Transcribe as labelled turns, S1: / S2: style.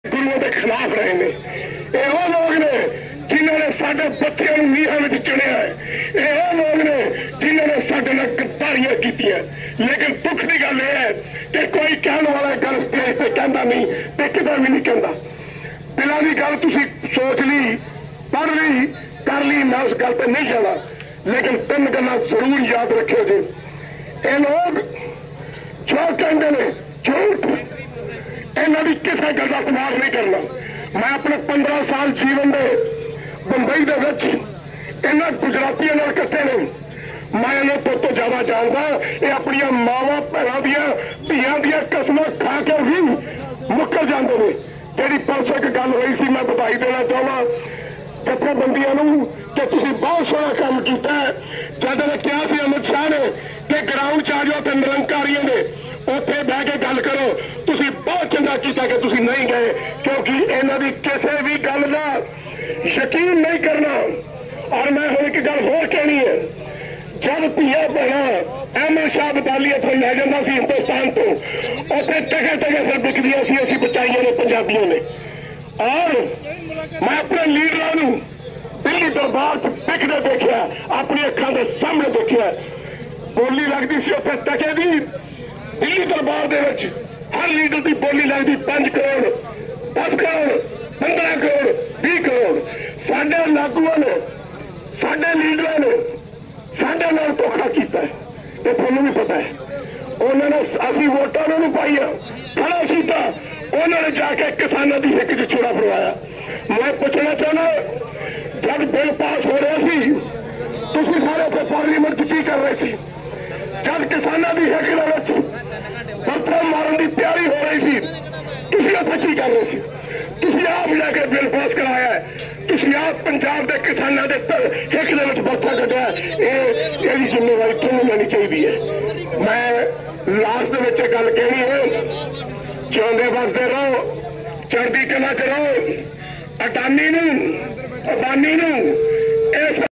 S1: गुरुओं के खिलाफ रहे ने यो लोग ने जिन्होंने साडे बच्चों को नीहां में चुनिया है। यो लोग ने जिन्होंने साडे नाल गद्दारियां कीतियां। लेकिन दुख की गल यह है कि कोई कहने वाला गल स्टेज पर कहता नहीं ते किधर भी नहीं कहता। दिलों की गल तुसीं सोच ली, पढ़ ली, कर ली, मैं उस गल पर नहीं जाना, लेकिन तीन गल्लां जरूर याद रखियो जी। ये लोग जो कहते हैं झूठ, इन्हों की किसी गल का इस्तेमाल नहीं करना। मैं अपने 15 साल जीवन के बंबई इन्होंने गुजरातियों नाल कट्टे ने, मैं इन्हें तो ज्यादा जानता। ये अपन मावां भैनों धियां दी कसम खा के भी मुकर जाते हैं। जी परसों एक गल हुई सी, मैं बधाई देना चाहना जथेबंदियों कि तुसीं बहुत सोहना काम किया है। जब ने कहा सी अमित शाह ने कि ग्राउंड च आ जाओ तो निरंकारियों ने उत्थे बह के गल करो, तुसीं बहुत चंगा किया कि तुसीं नहीं गए, क्योंकि इन्हां दी किसी भी गल दा यकीन नहीं करना। और मैं हुण एक गल होर कहनी है, जब धियां भैणां अहमद शाह बटालिया तो लै जांदा सी हिंदुस्तान तो, उत्थे टके टके सिर बिकदियां सी, असीं बचाइयां ने पंजाबियों ने। और मैं अपने लीडरां नूं दिल्ली दरबार च बिकदे देखिया, अपनी अखां दे सामने देखिया। बोली लगदी सी उत्थे टके दी। दिल्ली दरबार दे विच हर लीडर की बोली लगती 5 करोड़, 10 करोड़, 15 करोड़, 20 करोड़। साडे लागूआं ने, साडे लीडरां ने साडे नाल धोखा कीता है, ये तुहानूं भी पता है। उन्होंने असीं वोटां उन्होंने पाईआं, खड़ा कीता, उन्होंने जाके किसानों की हिक च छुरा फरवाया। मैं पूछना चाहना, जब बिल पास हो रहा सी, तुसीं सारे उत्थे पार्लीमेंट च की कर रहे सी? जब किसानों की हिक दे पत्थर मारन की तैयारी हो रही थी, तुसीं उत्थे की कर रहे सी? तुसीं आप जाके बिल पास कराया है, तुसीं आप पंजाब के किसानों के हिक दे बरथा कढ़िया। ये जिम्मेवारी तुहानूं लेनी चाहिए है। मैं लास्ट दे गल कहनी है, जिउंदे वसदे रहो, चढ़दी कला च रहो। अडानी नूं इस